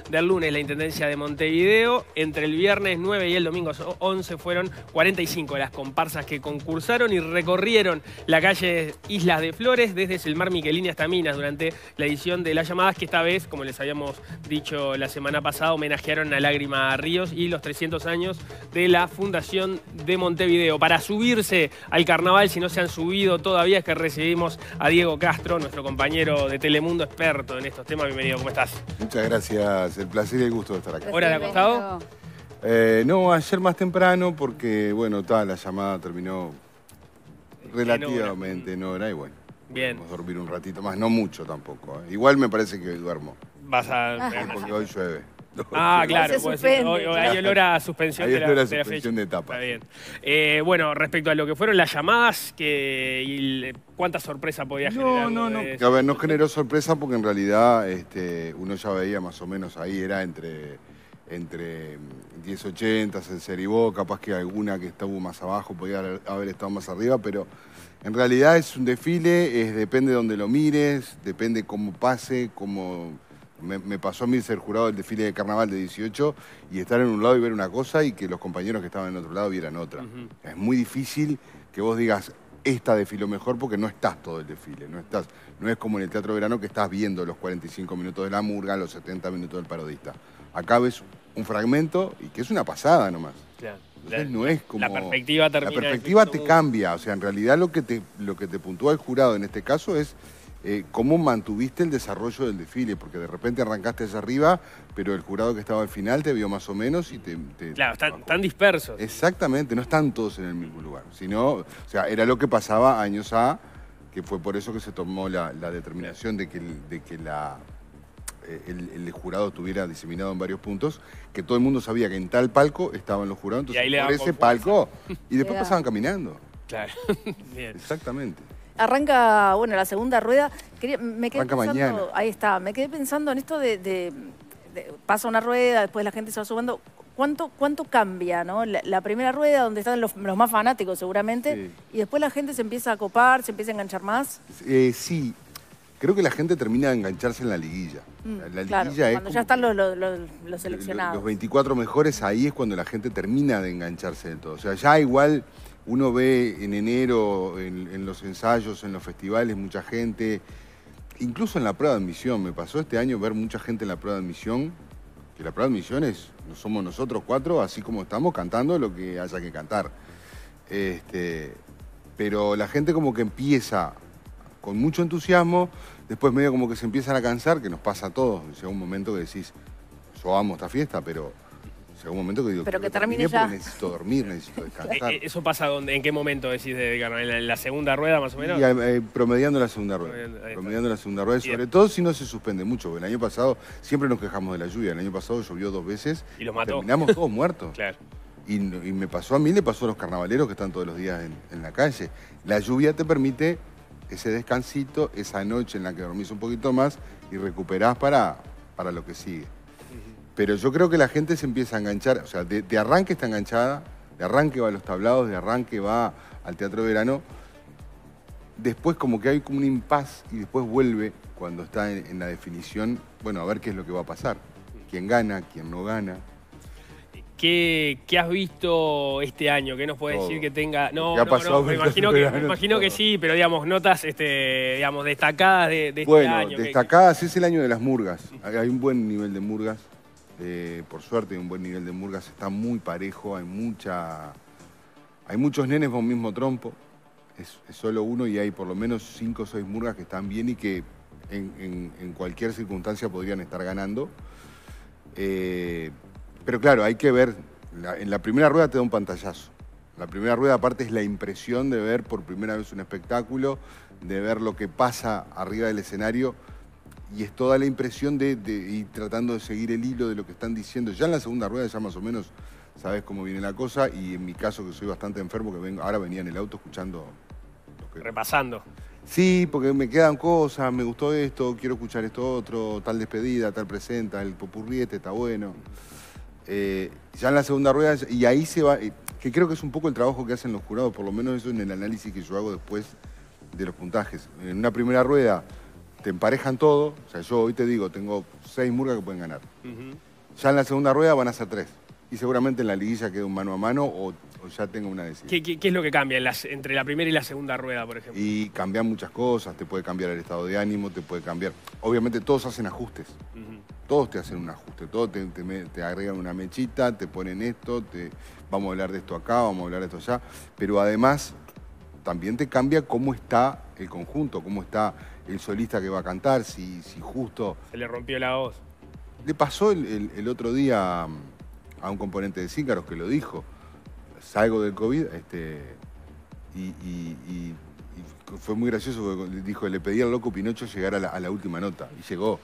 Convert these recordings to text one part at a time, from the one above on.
del lunes la Intendencia de Montevideo. Entre el viernes 9 y el domingo 11 fueron 45 las comparsas que concursaron y recorrieron la calle Islas de Flores desde Selmar Michelini hasta Minas durante la edición de Las Llamadas, que esta vez, como les habíamos dicho la semana pasada, homenajearon a Lágrima Ríos y los 300 años de la Fundación de Montevideo. Para subirse al carnaval, si no se han subido todavía, es que recibimos a Diego Castro, nuestro compañero de Telemundo, experto en estos temas. Bienvenido, ¿cómo estás? Muchas gracias, el placer y el gusto de estar acá. ¿Hora de acostado? No, ayer más temprano porque, bueno, la llamada terminó relativamente en hora y bueno, bien, vamos a dormir un ratito más, no mucho tampoco. Igual me parece que hoy duermo. Vas a... Porque hoy llueve. Ah, claro, pues, hay olor a suspensión, de la fecha. de etapa. Está bien. Bueno, respecto a lo que fueron las llamadas, ¿cuánta sorpresa podía generar? No. A ver, no generó sorpresa porque en realidad uno ya veía más o menos ahí, era entre 1080, Senseribó, capaz que alguna que estuvo más abajo podía haber estado más arriba, pero en realidad es un desfile, depende de donde lo mires, depende cómo pase, cómo... Me pasó a mí ser jurado del desfile de carnaval de 18 y estar en un lado y ver una cosa y que los compañeros que estaban en otro lado vieran otra. Es muy difícil que vos digas, esta desfiló mejor porque no estás todo el desfile. No es como en el Teatro Verano que estás viendo los 45 minutos de la murga, los 70 minutos del parodista. Acá ves un fragmento y que es una pasada nomás. Claro. Entonces no es como... La perspectiva termina... La perspectiva te cambia. O sea, en realidad lo que te puntúa el jurado en este caso es cómo mantuviste el desarrollo del desfile, porque de repente arrancaste hacia arriba, pero el jurado que estaba al final te vio más o menos y te claro, están dispersos. Exactamente, no están todos en el mismo lugar, sino, o sea, era lo que pasaba años que fue por eso que se tomó la determinación de que el jurado estuviera diseminado en varios puntos, que todo el mundo sabía que en tal palco estaban los jurados, entonces por ese palco, y después pasaban caminando. Claro, bien. Exactamente. Arranca, bueno, la segunda rueda. Me quedé Arranca pensando, mañana. Ahí está, me quedé pensando en esto de pasa una rueda, después la gente se va sumando. ¿Cuánto cambia, no? La primera rueda, donde están los más fanáticos seguramente, sí. Y después la gente se empieza a copar, se empieza a enganchar más. Sí, creo que la gente termina de engancharse en la liguilla. La claro, liguilla es cuando ya están los seleccionados. Los 24 mejores, ahí es cuando la gente termina de engancharse del todo. O sea, ya igual... Uno ve en enero, en los ensayos, en los festivales, mucha gente, incluso en la prueba de admisión. Me pasó este año ver mucha gente en la prueba de admisión, que la prueba de admisión somos nosotros cuatro, así como estamos, cantando lo que haya que cantar. Pero la gente como que empieza con mucho entusiasmo, después medio como que se empiezan a cansar, que nos pasa a todos. Llega un momento que decís, yo amo esta fiesta, pero... Llega un momento que digo, pero que termine ya. Necesito dormir, necesito descansar. ¿Eso pasa en qué momento decís de carnaval? ¿En la segunda rueda más o menos? Y, promediando la segunda rueda. Promediando la segunda rueda, sobre todo si no se suspende mucho. El año pasado siempre nos quejamos de la lluvia. El año pasado llovió 2 veces. Y los mató. Terminamos todos muertos. Claro. Y me pasó a mí, le pasó a los carnavaleros que están todos los días en la calle. La lluvia te permite ese descansito, esa noche en la que dormís un poquito más y recuperás para lo que sigue. Pero yo creo que la gente se empieza a enganchar, o sea, de arranque está enganchada, de arranque va a los tablados, de arranque va al Teatro Verano. Después como que hay como un impas y después vuelve cuando está en la definición, bueno, a ver qué es lo que va a pasar. Quién gana, quién no gana. ¿Qué has visto este año? ¿Qué nos puede decir que tenga...? No, me imagino que sí, pero digamos, notas digamos, destacadas de este año. Bueno, destacadas es el año de las murgas. Hay un buen nivel de murgas. Por suerte hay un buen nivel de murgas, está muy parejo, hay muchos nenes con mismo trompo, es solo uno y hay por lo menos 5 o 6 murgas que están bien y que en cualquier circunstancia podrían estar ganando. Pero claro, hay que ver, en la primera rueda te da un pantallazo. La primera rueda aparte es la impresión de ver por primera vez un espectáculo, de ver lo que pasa arriba del escenario. Y es toda la impresión de ir tratando de seguir el hilo de lo que están diciendo. Ya en la segunda rueda ya más o menos sabes cómo viene la cosa. Y en mi caso, que soy bastante enfermo, ahora venía en el auto escuchando... Repasando. Sí, porque me quedan cosas, me gustó esto, quiero escuchar esto otro, tal despedida, tal presenta, el popurriete está bueno. Ya en la segunda rueda, y ahí se va... que creo que es un poco el trabajo que hacen los jurados, por lo menos eso en el análisis que yo hago después de los puntajes. En una primera rueda... te emparejan todo. O sea, yo hoy te digo, tengo 6 murgas que pueden ganar. Ujú. Ya en la segunda rueda van a ser 3. Y seguramente en la liguilla quede un mano a mano o ya tengo una decisión. ¿Qué es lo que cambia entre la primera y la segunda rueda, por ejemplo? Y cambian muchas cosas, te puede cambiar el estado de ánimo, te puede cambiar... Obviamente todos hacen ajustes, todos te hacen un ajuste, todos te agregan una mechita, te ponen esto, vamos a hablar de esto acá, vamos a hablar de esto allá, pero además también te cambia cómo está el conjunto, cómo está el solista que va a cantar, si justo... Se le rompió la voz. Le pasó el otro día a un componente de Cícaros que lo dijo, salgo del COVID, y fue muy gracioso porque dijo, le pedí al loco Pinocho llegar a la última nota, y llegó.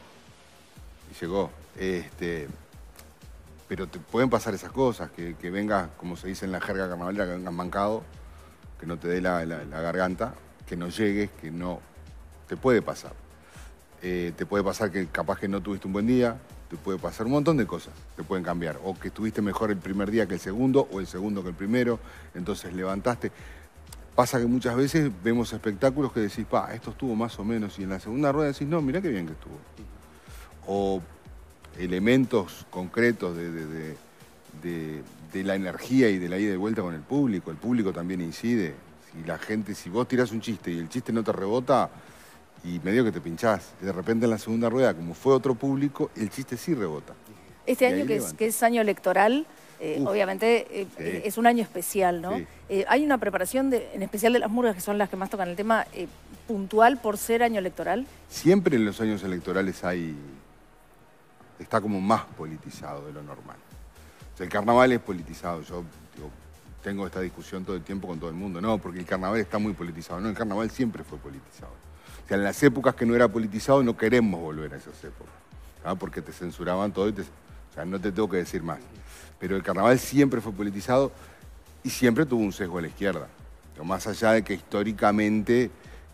Pero te pueden pasar esas cosas, que vengas, como se dice en la jerga carnavalera, que vengas mancado, que no te dé la garganta, que no llegues, que no... Te puede pasar. Te puede pasar que capaz que no tuviste un buen día, te puede pasar un montón de cosas, te pueden cambiar. O que estuviste mejor el primer día que el segundo, o el segundo que el primero, entonces levantaste. Pasa que muchas veces vemos espectáculos que decís, esto estuvo más o menos, y en la segunda rueda decís, no, mirá qué bien que estuvo. O elementos concretos de la energía y de la ida y vuelta con el público también incide. Si vos tirás un chiste y el chiste no te rebota, y medio que te pinchás. Y de repente en la segunda rueda, como fue otro público, el chiste sí rebota. Este año que es año electoral, obviamente sí. es un año especial, ¿no? Sí. ¿Hay una preparación, en especial de las murgas, que son las que más tocan el tema, puntual por ser año electoral? Siempre en los años electorales está como más politizado de lo normal. O sea, el carnaval es politizado. Yo tengo esta discusión todo el tiempo con todo el mundo. No, porque el carnaval está muy politizado. No, el carnaval siempre fue politizado. O sea, en las épocas que no era politizado no queremos volver a esas épocas, ¿no? Porque te censuraban todo o sea, no te tengo que decir más. Pero el carnaval siempre fue politizado y siempre tuvo un sesgo a la izquierda. Más allá de que históricamente,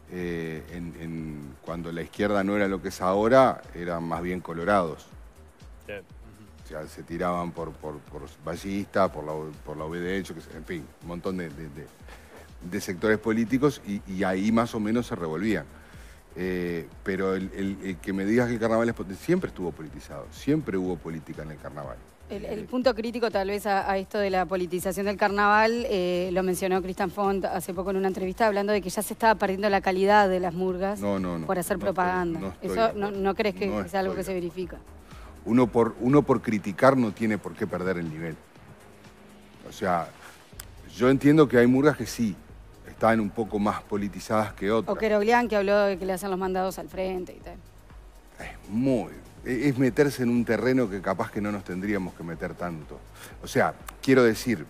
cuando la izquierda no era lo que es ahora, eran más bien colorados. Sí. O sea, se tiraban por Ballista, por la UV de Hecho, en fin, un montón de sectores políticos y ahí más o menos se revolvían. Pero el que me digas que el carnaval siempre estuvo politizado, siempre hubo política en el carnaval. El punto crítico tal vez a esto de la politización del carnaval, lo mencionó Cristian Font hace poco en una entrevista, hablando de que ya se estaba perdiendo la calidad de las murgas por hacer propaganda. ¿Eso no crees que es algo que se verifica? Uno por criticar no tiene por qué perder el nivel. O sea, yo entiendo que hay murgas que sí están un poco más politizadas que otras. O Queroglián, que habló de que le hacen los mandados al frente y tal. Es meterse en un terreno que capaz que no nos tendríamos que meter tanto. O sea, quiero decir,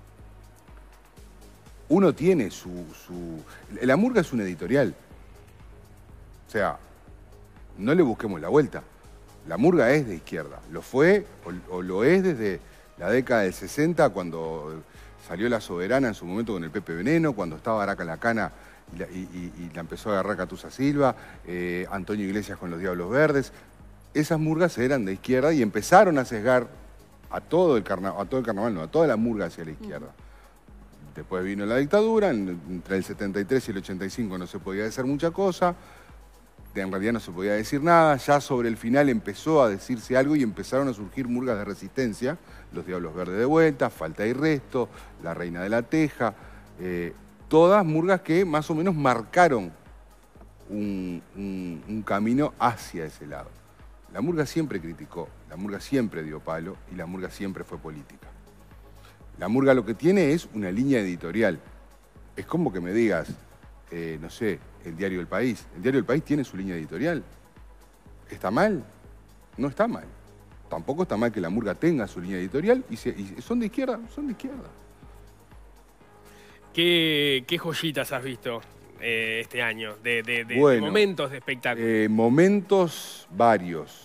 uno tiene La murga es una editorial. O sea, no le busquemos la vuelta. La murga es de izquierda. Lo fue o lo es desde la década del 60, cuando salió La Soberana en su momento con el Pepe Veneno, cuando estaba Araca la Cana y la empezó a agarrar Catusa Silva, Antonio Iglesias con los Diablos Verdes. Esas murgas eran de izquierda y empezaron a sesgar a todo el carnaval, no, a toda la murga hacia la izquierda. Después vino la dictadura, entre el 73 y el 85 no se podía decir mucha cosa, en realidad no se podía decir nada, ya sobre el final empezó a decirse algo y empezaron a surgir murgas de resistencia, los Diablos Verdes de vuelta, Falta y Resto, La Reina de la Teja, todas murgas que más o menos marcaron un camino hacia ese lado. La murga siempre criticó, la murga siempre dio palo y la murga siempre fue política. La murga lo que tiene es una línea editorial. Es como que me digas, no sé, el Diario del País. El Diario del País tiene su línea editorial. ¿Está mal? No está mal. Tampoco está mal que la murga tenga su línea editorial y son de izquierda, son de izquierda. ¿Qué joyitas has visto este año de momentos de espectáculo? Momentos varios.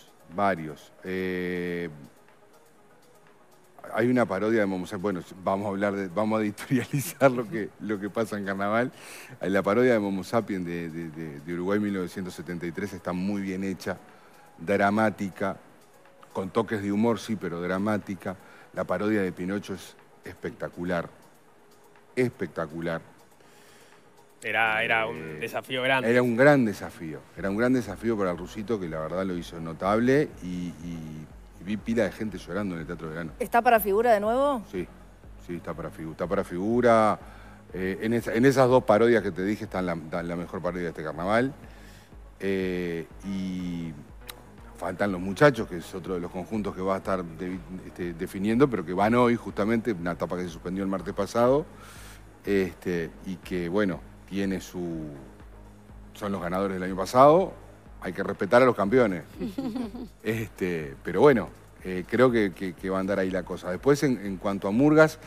Hay una parodia de Momo Sapiens. Bueno, vamos a editorializar lo que pasa en carnaval. La parodia de Momo Sapiens de Uruguay 1973 está muy bien hecha, dramática, con toques de humor, sí, pero dramática. La parodia de Pinocho es espectacular. Espectacular. Era un desafío grande. Era un gran desafío. Era un gran desafío para el rusito, que la verdad lo hizo notable. Y vi pila de gente llorando en el Teatro Verano. ¿Está para figura de nuevo? Sí, está para figura. Está para figura. En esas dos parodias que te dije está la mejor parodia de este carnaval. Y faltan Los Muchachos, que es otro de los conjuntos que va a estar definiendo, pero que van hoy justamente, una etapa que se suspendió el martes pasado, y que, bueno, son los ganadores del año pasado. Hay que respetar a los campeones. Pero bueno, creo que va a andar ahí la cosa. Después, en cuanto a murgas,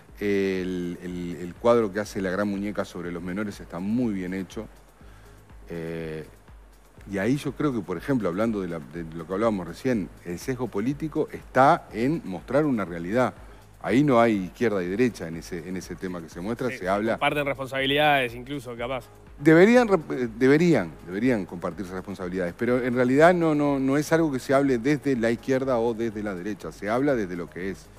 el cuadro que hace La Gran Muñeca sobre los menores está muy bien hecho. Y ahí yo creo que, por ejemplo, hablando de lo que hablábamos recién, el sesgo político está en mostrar una realidad. Ahí no hay izquierda y derecha en ese tema que se muestra, se habla... Comparten responsabilidades incluso, capaz. Deberían compartirse responsabilidades, pero en realidad no es algo que se hable desde la izquierda o desde la derecha, se habla desde lo que es.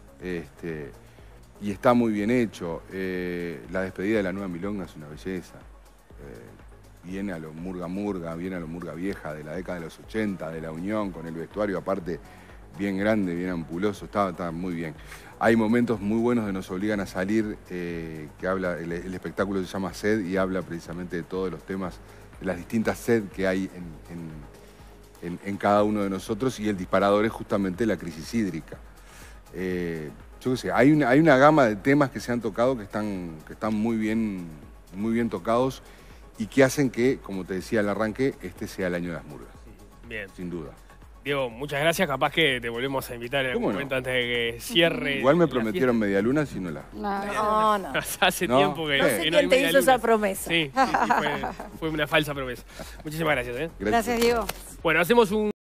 Y está muy bien hecho. La despedida de la Nueva Milonga es una belleza. Viene a lo murga, viene a lo murga vieja de la década de los 80, de la Unión, con el vestuario aparte bien grande, bien ampuloso, está muy bien. Hay momentos muy buenos de Nos Obligan a Salir, que habla, el espectáculo se llama Sed y habla precisamente de todos los temas, de las distintas sed que hay en cada uno de nosotros, y el disparador es justamente la crisis hídrica. Yo qué sé, hay una gama de temas que se han tocado que están muy bien tocados, y que hacen que, como te decía al arranque, este sea el año de las murgas. Bien. Sin duda. Diego, muchas gracias. Capaz que te volvemos a invitar en algún momento antes de que cierre. Igual me prometieron medialunas y no la... No. Hace tiempo que no sé quién te hizo esa promesa. Sí, fue una falsa promesa. Muchísimas gracias. Gracias, Diego. Bueno, hacemos un...